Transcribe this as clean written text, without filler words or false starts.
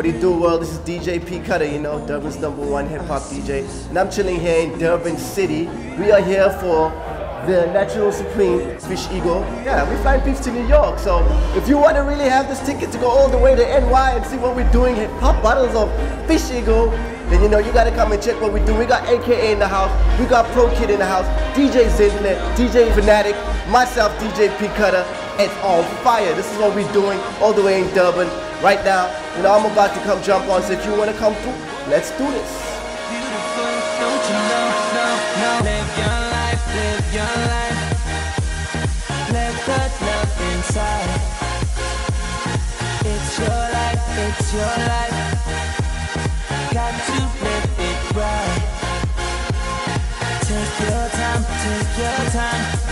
What it do, world? This is DJ P-Kuttah, you know, Durban's #1 hip-hop DJ. And I'm chilling here in Durban City. We are here for the Natural Supreme Fish Eagle. Yeah, we're flying peeps to New York. So if you want to really have this ticket to go all the way to NY and see what we're doing, pop bottles of Fish Eagle, then you know you gotta come and check what we do. We got AKA in the house, we got Pro Kid in the house, DJ Zinnet, DJ Fanatic, myself, DJ P-Kuttah. It's on fire. This is what we're doing all the way in Durban right now. You know, I'm about to come jump on, so if you wanna come through, let's do this. Beautiful, don't you know, live your life, live your life. Let that love inside. It's your life, it's your life. Got to live it right. Take your time, take your time.